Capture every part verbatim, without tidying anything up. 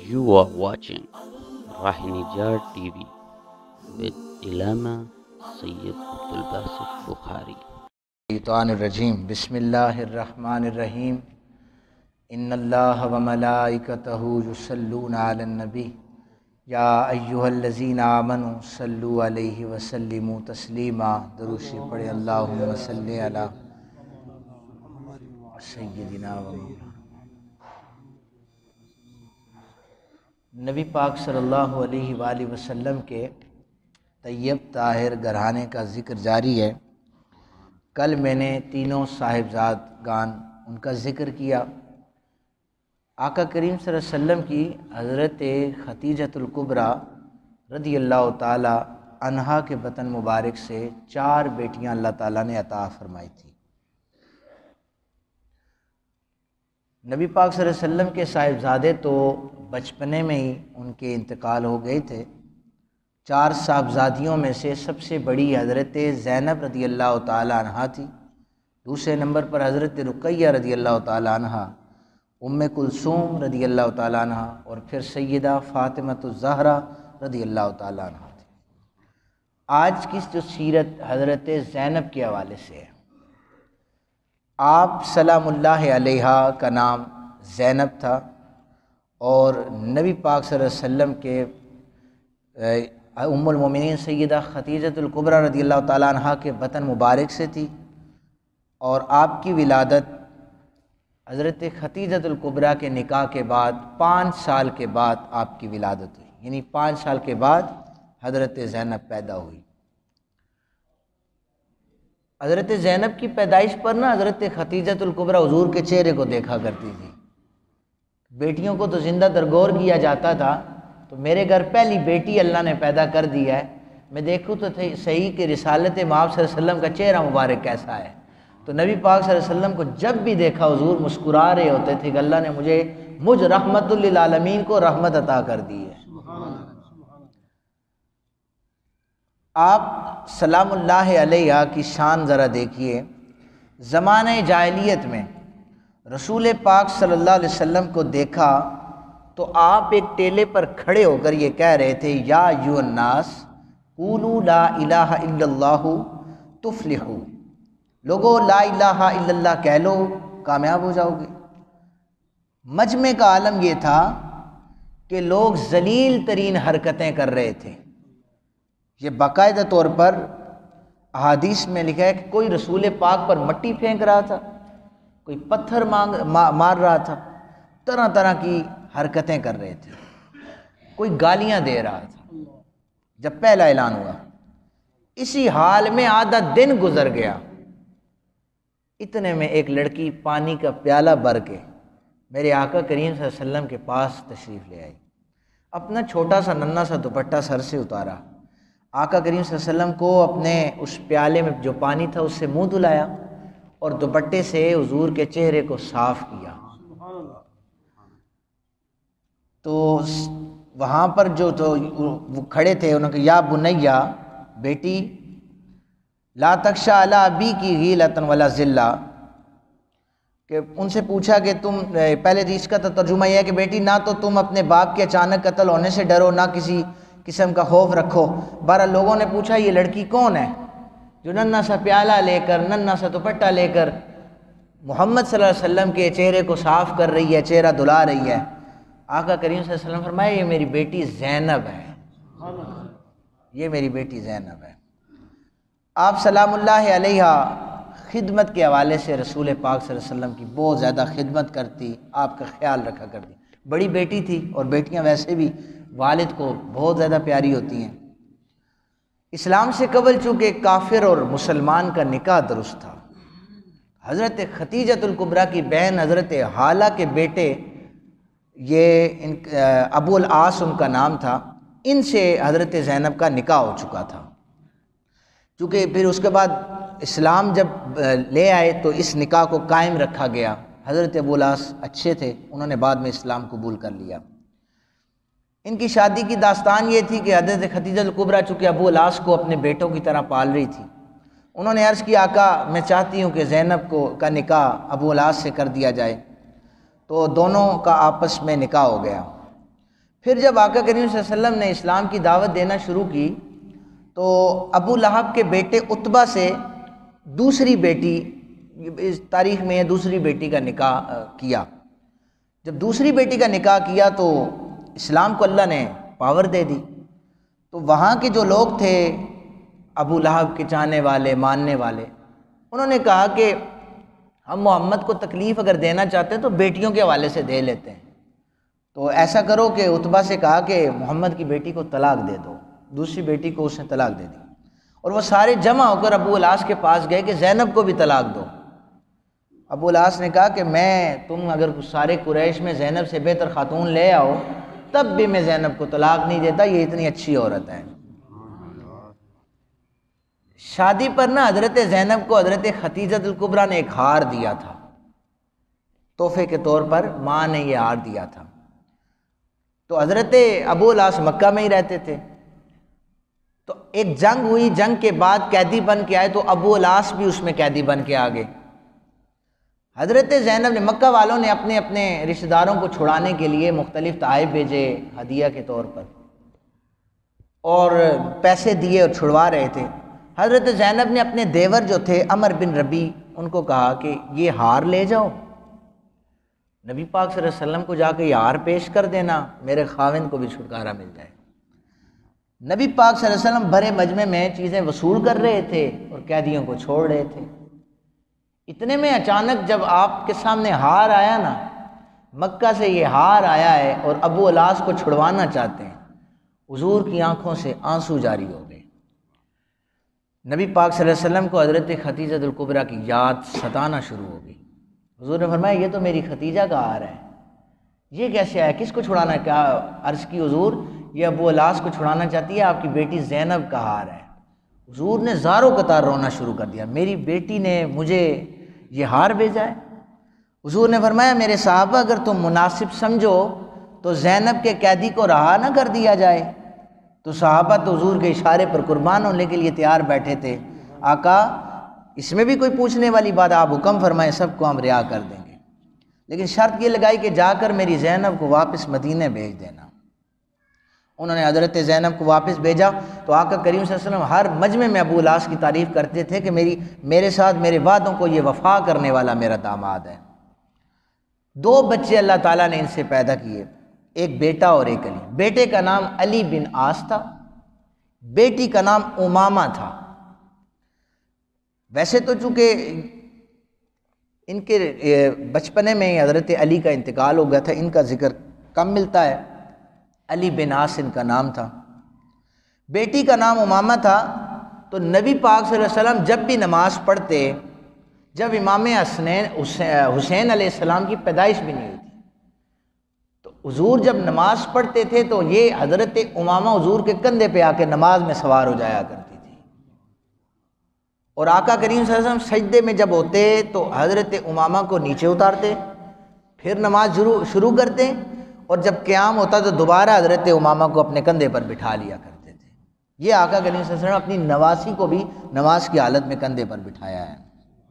You are watching Rahinijar T V with Ilama Sayyid Abdul Basit Bukhari. الشیطان الرجیم بسم اللہ الرحمن الرحیم ان اللہ وملائکتہ یصلون علی النبی یا ایہا الذین آمنوا صلوا علیہ وسلموا تسلیما. درود شریف پڑھیں. اللہم صلی علی سیدنا و مولانا. نبی پاک صلی اللہ علیہ وآلہ وسلم کے طیب طاہر گھرانے کا ذکر جاری ہے. کل میں نے تینوں صاحبزادگان ان کا ذکر کیا. آقا کریم صلی اللہ علیہ وسلم کی حضرت ختیجۃ الکبریٰ رضی اللہ تعالی عنہا کے بطن مبارک سے چار بیٹیاں اللہ تعالیٰ نے عطا فرمائی تھی. نبی پاک صلی اللہ علیہ وسلم کے صاحبزادے تو بچپنے میں ہی ان کے انتقال ہو گئے تھے. چار صاحبزادیوں میں سے سب سے بڑی حضرت زینب رضی اللہ تعالی عنہا تھی. دوسرے نمبر پر حضرت رقیہ رضی اللہ تعالی عنہا، ام کلثوم رضی اللہ تعالی عنہا، اور پھر سیدہ فاطمۃ الزہرا رضی اللہ تعالی عنہا تھی. آج کی جو سیرت حضرت زینب کے حوالے سے ہے. آپ سلام اللہ علیہ کا نام زینب تھا اور نبی پاک صلی اللہ علیہ وسلم کے ام المومنین سیدہ ختیجۃ الکبریٰ رضی اللہ تعالیٰ عنہا کے بطن مبارک سے تھی، اور آپ کی ولادت حضرت ختیجۃ الکبریٰ کے نکاح کے بعد پانچ سال کے بعد آپ کی ولادت ہوئی. یعنی پانچ سال کے بعد حضرت زینب پیدا ہوئی. حضرت زینب کی پیدائش پر نا حضرت ختیجۃ الکبریٰ حضور کے چہرے کو دیکھا کرتی تھی. بیٹیوں کو تو زندہ درگور کیا جاتا تھا، تو میرے گھر پہلی بیٹی اللہ نے پیدا کر دی ہے، میں دیکھوں تو صحیح کہ رسالت مآب صلی اللہ علیہ وسلم کا چہرہ مبارک کیسا ہے. تو نبی پاک صلی اللہ علیہ وسلم کو جب بھی دیکھا حضور مسکرا رہے ہوتے تھے کہ اللہ نے مجھے مجھ رحمت للعالمین کو رحمت عطا کر دی ہے. آپ سلام اللہ علیہ کی شان ذرا دیکھیے. زمانہ جاہلیت میں رسول پاک صلی اللہ علیہ وسلم کو دیکھا تو آپ ایک ٹیلے پر کھڑے ہو کر یہ کہہ رہے تھے، یا ایھا الناس قولوا لا الہ الا اللہ تفلحوا. لوگو لا الہ الا اللہ کہہ لو، کامیاب ہو جاؤ گے. مجمع کا عالم یہ تھا کہ لوگ ذلیل ترین حرکتیں کر رہے تھے. یہ باقاعدہ طور پر احادیث میں لکھا ہے کہ کوئی رسول پاک پر مٹی پھینک رہا تھا، کوئی پتھر مانگ مار رہا تھا، طرح طرح کی حرکتیں کر رہے تھے، کوئی گالیاں دے رہا تھا. جب پہلا اعلان ہوا اسی حال میں آدھا دن گزر گیا. اتنے میں ایک لڑکی پانی کا پیالہ بھر کے میرے آقا کریم صلی اللہ علیہ وسلم کے پاس تشریف لے آئی. اپنا چھوٹا سا ننھا سا دوپٹہ سر سے اتارا، آقا کریم صلی اللہ علیہ وسلم کو اپنے اس پیالے میں جو پانی تھا اس سے منہ دھلایا اور دوپٹے سے حضور کے چہرے کو صاف کیا. تو وہاں پر جو تو وہ کھڑے تھے انہوں نے کہا، یا بنیا، بیٹی، لا تخشی علی ابیکی غیلۃ ولا ذلہ. کہ ان سے پوچھا کہ تم پہلے اس کا ترجمہ یہ ہے کہ بیٹی نہ تو تم اپنے باپ کے اچانک قتل ہونے سے ڈرو، نہ کسی قسم کا خوف رکھو. بارہ لوگوں نے پوچھا یہ لڑکی کون ہے جو ننھا سا پیالہ لے کر ننھا سا دوپٹہ لے کر محمد صلی اللہ علیہ وسلم کے چہرے کو صاف کر رہی ہے، چہرہ دھلا رہی ہے. آقا کریم صلی اللہ علیہ وسلم فرمایا یہ میری بیٹی زینب ہے، یہ میری بیٹی زینب ہے. آپ سلام اللہ علیہ خدمت کے حوالے سے رسول پاک صلی اللہ علیہ وسلم کی بہت زیادہ خدمت کرتی، آپ کا خیال رکھا کرتی. بڑی بیٹی تھی اور بیٹیاں ویسے بھی والد کو بہت زیادہ پیاری ہوتی ہیں. اسلام سے قبل چونکہ کافر اور مسلمان کا نکاح درست تھا. حضرت ختیجۃ الکبریٰ کی بہن حضرت حالہ کے بیٹے، یہ ان ابو العاص ان کا نام تھا، ان سے حضرت زینب کا نکاح ہو چکا تھا. چونکہ پھر اس کے بعد اسلام جب لے آئے تو اس نکاح کو قائم رکھا گیا. حضرت ابو العاص اچھے تھے، انہوں نے بعد میں اسلام قبول کر لیا. ان کی شادی کی داستان یہ تھی کہ حضرت ختیجۃ الکبریٰ چونکہ ابو العاص کو اپنے بیٹوں کی طرح پال رہی تھی، انہوں نے عرض کیا آقا میں چاہتی ہوں کہ زینب کو کا نکاح ابو العاص سے کر دیا جائے. تو دونوں کا آپس میں نکاح ہو گیا. پھر جب آقا کریم صلی اللہ علیہ وسلم نے اسلام کی دعوت دینا شروع کی تو ابو لہب کے بیٹے عتبہ سے دوسری بیٹی، اس تاریخ میں دوسری بیٹی کا نکاح کیا۔ جب دوسری بیٹی کا نکاح کیا تو اسلام کو اللہ نے پاور دے دی، تو وہاں کے جو لوگ تھے ابو لہب کے چاہنے والے، ماننے والے، انہوں نے کہا کہ ہم محمد کو تکلیف اگر دینا چاہتے ہیں تو بیٹیوں کے حوالے سے دے لیتے ہیں، تو ایسا کرو کہ عتبہ سے کہا کہ محمد کی بیٹی کو طلاق دے دو۔ دوسری بیٹی کو اس نے طلاق دے دی، اور وہ سارے جمع ہو کر ابو الاس کے پاس گئے کہ زینب کو بھی طلاق دو۔ ابو الاس نے کہا کہ میں تم اگر سارے قریش میں زینب سے بہتر خاتون لے آؤ تب بھی میں زینب کو طلاق نہیں دیتا، یہ اتنی اچھی عورت ہے۔ شادی پر نا حضرت زینب کو حضرت خدیجہ الکبریٰ نے ایک ہار دیا تھا، تحفے کے طور پر ماں نے یہ ہار دیا تھا۔ تو حضرت ابو الاس مکہ میں ہی رہتے تھے، تو ایک جنگ ہوئی، جنگ کے بعد قیدی بن کے آئے، تو ابو الاس بھی اس میں قیدی بن کے آ گئے۔ حضرت زینب نے، مکہ والوں نے اپنے اپنے رشتہ داروں کو چھڑانے کے لیے مختلف تحائف بھیجے ہدیہ کے طور پر، اور پیسے دیے اور چھڑوا رہے تھے۔ حضرت زینب نے اپنے دیور جو تھے عمر بن ربی، ان کو کہا کہ یہ ہار لے جاؤ، نبی پاک صلی اللہ علیہ وسلم کو جا کے یہ ہار پیش کر دینا، میرے خاوند کو بھی چھٹکارا مل جائے۔ نبی پاک صلی اللہ علیہ وسلم بھرے مجمع میں چیزیں وصول کر رہے تھے اور قیدیوں کو چھوڑ رہے تھے۔ اتنے میں اچانک جب آپ کے سامنے ہار آیا نا، مکہ سے یہ ہار آیا ہے اور ابو الاس کو چھڑوانا چاہتے ہیں، حضور کی آنکھوں سے آنسو جاری ہو گئے۔ نبی پاک صلی اللہ علیہ وسلم کو حضرت خدیجہ الکبریٰ کی یاد ستانا شروع ہو گئی۔ حضور نے فرمایا یہ تو میری خدیجہ کا ہار ہے، یہ کیسے آیا، کس کو چھڑانا ہے؟ کیا عرض کی حضور یہ ابو الاس کو چھڑانا چاہتی ہے، آپ کی بیٹی زینب کا ہار ہے۔ حضور نے زاروں قطار رونا شروع کر دیا، میری بیٹی نے مجھے یہ ہار بھیجا ہے۔ حضور نے فرمایا میرے صحابہ اگر تم مناسب سمجھو تو زینب کے قیدی کو رہا نہ کر دیا جائے، تو صحابہ تو حضور کے اشارے پر قربان ہونے کے لیے تیار بیٹھے تھے۔ آقا اس میں بھی کوئی پوچھنے والی بات، آپ حکم فرمائیں، سب کو ہم رہا کر دیں گے، لیکن شرط یہ لگائی کہ جا کر میری زینب کو واپس مدینے بھیج دینا۔ انہوں نے حضرت زینب کو واپس بھیجا تو آقا کریم صلی اللہ علیہ وسلم ہر مجمع میں ابو الاس کی تعریف کرتے تھے کہ میری میرے ساتھ میرے وعدوں کو یہ وفا کرنے والا میرا داماد ہے۔ دو بچے اللہ تعالیٰ نے ان سے پیدا کیے، ایک بیٹا اور ایک علی۔ بیٹے کا نام علی بن عاص تھا، بیٹی کا نام امامہ تھا۔ ویسے تو چونکہ ان کے بچپنے میں حضرت علی کا انتقال ہو گیا تھا، ان کا ذکر کم ملتا ہے۔ علی بن عاص ان کا نام تھا، بیٹی کا نام امامہ تھا۔ تو نبی پاک صلی اللہ علیہ وسلم جب بھی نماز پڑھتے، جب امام حسنین حسین علیہ السلام کی پیدائش بھی نہیں ہوئی تھی، تو حضور جب نماز پڑھتے تھے تو یہ حضرت امامہ حضور کے کندھے پہ آ کے نماز میں سوار ہو جایا کرتی تھی، اور آقا کریم صلی اللہ علیہ وسلم سجدے میں جب ہوتے تو حضرت امامہ کو نیچے اتارتے، پھر نماز شروع شروع کرتے، اور جب قیام ہوتا تو دوبارہ حضرت امامہ کو اپنے کندھے پر بٹھا لیا کرتے تھے۔ یہ آقا کریم صلی اللہ علیہ وسلم اپنی نواسی کو بھی نماز کی حالت میں کندھے پر بٹھایا ہے۔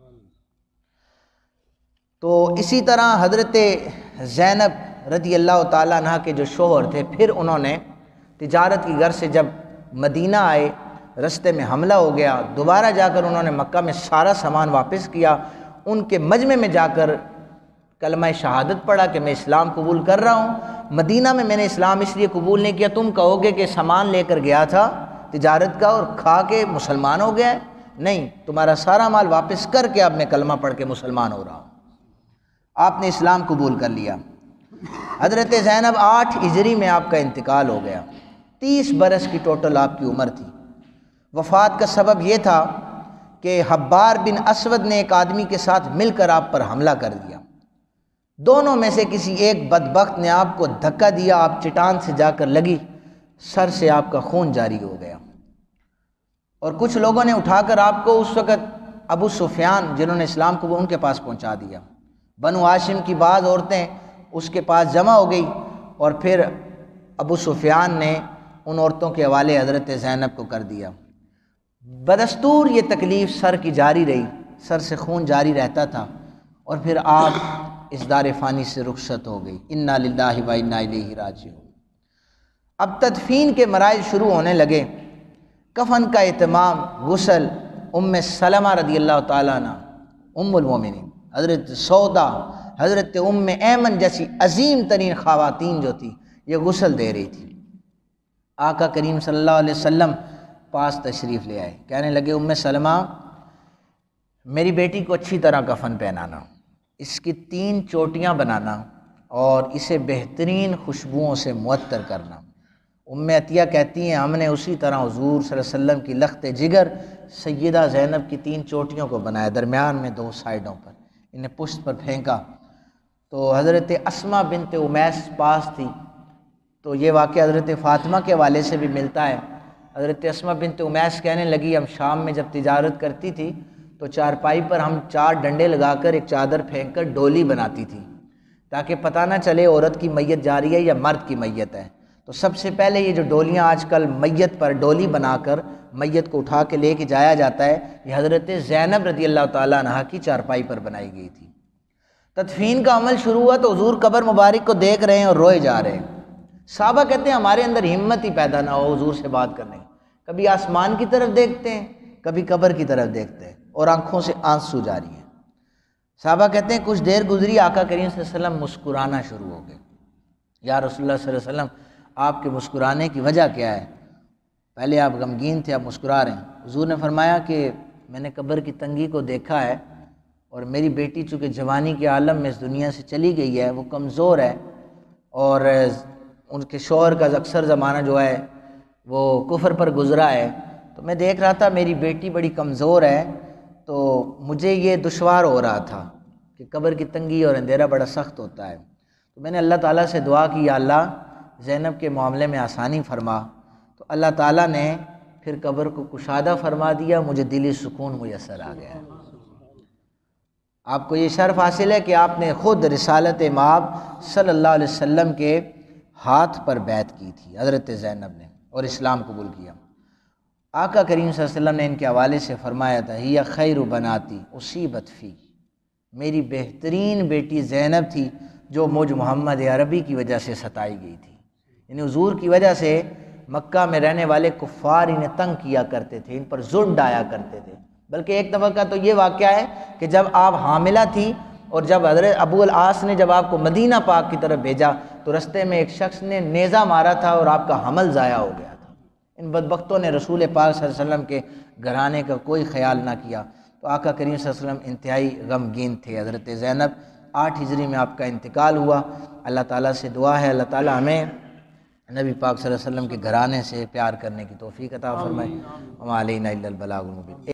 تو اسی طرح حضرت زینب رضی اللہ تعالیٰ عنہ کے جو شوہر تھے، پھر انہوں نے تجارت کی غرض سے جب مدینہ آئے، رستے میں حملہ ہو گیا، دوبارہ جا کر انہوں نے مکہ میں سارا سامان واپس کیا، ان کے مجمع میں جا کر کلمہ شہادت پڑھا کہ میں اسلام قبول کر رہا ہوں۔ مدینہ میں میں نے اسلام اس لیے قبول نہیں کیا، تم کہو گے کہ سامان لے کر گیا تھا تجارت کا اور کھا کے مسلمان ہو گیا ہے، نہیں، تمہارا سارا مال واپس کر کے اب میں کلمہ پڑھ کے مسلمان ہو رہا ہوں۔ آپ نے اسلام قبول کر لیا۔ حضرت زینب آٹھ ہجری میں آپ کا انتقال ہو گیا، تیس برس کی ٹوٹل آپ کی عمر تھی۔ وفات کا سبب یہ تھا کہ حبار بن اسود نے ایک آدمی کے ساتھ مل کر آپ پر حملہ کر دیا، دونوں میں سے کسی ایک بدبخت نے آپ کو دھکا دیا، آپ چٹان سے جا کر لگی، سر سے آپ کا خون جاری ہو گیا، اور کچھ لوگوں نے اٹھا کر آپ کو اس وقت ابو سفیان جنہوں نے اسلام کو ان کے پاس پہنچا دیا۔ بنو ہاشم کی بعض عورتیں اس کے پاس جمع ہو گئی، اور پھر ابو سفیان نے ان عورتوں کے حوالے حضرت زینب کو کر دیا۔ بدستور یہ تکلیف سر کی جاری رہی، سر سے خون جاری رہتا تھا، اور پھر آپ اس دار فانی سے رخصت ہو گئی۔ انا للہ و انا الیہ راجعون۔ اب تدفین کے مراحل شروع ہونے لگے۔ کفن کا اہتمام، غسل، ام سلمہ رضی اللہ تعالیٰ عنہ ام المومنین، حضرت سودا، حضرت ام ایمن جیسی عظیم ترین خواتین جو تھی یہ غسل دے رہی تھی۔ آقا کریم صلی اللہ علیہ وسلم پاس تشریف لے آئے، کہنے لگے ام سلمہ میری بیٹی کو اچھی طرح کفن پہنانا، اس کی تین چوٹیاں بنانا اور اسے بہترین خوشبوؤں سے معطر کرنا۔ ام عطیہ کہتی ہیں ہم نے اسی طرح حضور صلی اللہ علیہ وسلم کی لخت جگر سیدہ زینب کی تین چوٹیوں کو بنایا، درمیان میں دو سائیڈوں پر، انہیں پشت پر پھینکا۔ تو حضرت اسماء بنت امیس پاس تھی، تو یہ واقعہ حضرت فاطمہ کے حوالے سے بھی ملتا ہے۔ حضرت اسماء بنت امیس کہنے لگی ہم شام میں جب تجارت کرتی تھی تو چارپائی پر ہم چار ڈنڈے لگا کر ایک چادر پھینک کر ڈولی بناتی تھی تاکہ پتہ نہ چلے عورت کی میت جا رہی ہے یا مرد کی میت ہے۔ تو سب سے پہلے یہ جو ڈولیاں آج کل میت پر ڈولی بنا کر میت کو اٹھا کے لے کے جایا جاتا ہے، یہ حضرت زینب رضی اللہ تعالیٰ عنہ کی چارپائی پر بنائی گئی تھی۔ تدفین کا عمل شروع ہوا تو حضور قبر مبارک کو دیکھ رہے ہیں اور روئے جا رہے ہیں۔ صحابہ کہتے ہیں ہمارے اندر ہمت ہی پیدا نہ ہو حضور سے بات کرنے کی، کبھی آسمان کی طرف دیکھتے ہیں کبھی قبر کی طرف دیکھتے ہیں اور آنکھوں سے آنسو جاری ہیں۔ صحابہ کہتے ہیں کچھ دیر گزری، آقا کریم صلی اللہ علیہ وسلم مسکرانا شروع ہو گئے۔ یا رسول اللہ صلی اللہ علیہ وسلم آپ کے مسکرانے کی وجہ کیا ہے؟ پہلے آپ غمگین تھے، آپ مسکرا رہے ہیں۔ حضور نے فرمایا کہ میں نے قبر کی تنگی کو دیکھا ہے اور میری بیٹی چونکہ جوانی کے عالم میں اس دنیا سے چلی گئی ہے، وہ کمزور ہے اور ان کے شوہر کا اکثر زمانہ جو ہے وہ کفر پر گزرا ہے، تو میں دیکھ رہا تھا میری بیٹی بڑی کمزور ہے، تو مجھے یہ دشوار ہو رہا تھا کہ قبر کی تنگی اور اندھیرا بڑا سخت ہوتا ہے۔ تو میں نے اللہ تعالیٰ سے دعا کی یا اللہ زینب کے معاملے میں آسانی فرما، تو اللہ تعالیٰ نے پھر قبر کو کشادہ فرما دیا، مجھے دلی سکون میسر آ گیا۔ آپ کو یہ شرف حاصل ہے کہ آپ نے خود رسالت مآب صلی اللہ علیہ وسلم کے ہاتھ پر بیعت کی تھی حضرت زینب نے اور اسلام قبول کیا۔ آقا کریم صلی اللہ علیہ وسلم نے ان کے حوالے سے فرمایا تھا ہی خیر بناتی اصیبت فی، میری بہترین بیٹی زینب تھی جو مجھ محمد عربی کی وجہ سے ستائی گئی تھی، یعنی حضور کی وجہ سے مکہ میں رہنے والے کفار انہیں تنگ کیا کرتے تھے، ان پر ظلم ڈایا کرتے تھے۔ بلکہ ایک دفعہ کا تو یہ واقعہ ہے کہ جب آپ حاملہ تھی اور جب حضرت ابو العاص نے جب آپ کو مدینہ پاک کی طرف بھیجا تو رستے میں ایک شخص نے نیزہ مارا تھا اور آپ کا حمل ضائع ہو گیا تھا۔ ان بدبختوں نے رسول پاک صلی اللہ علیہ وسلم کے گھرانے کا کوئی خیال نہ کیا، تو آقا کریم صلی اللہ علیہ وسلم انتہائی غمگین تھے۔ حضرت زینب آٹھ ہجری میں آپ کا انتقال ہوا۔ اللہ تعالیٰ سے دعا ہے اللہ تعالیٰ ہمیں نبی پاک صلی اللہ علیہ وسلم کے گھرانے سے پیار کرنے کی توفیق عطا فرمائے۔ وما علینا الا البلاغ المبین۔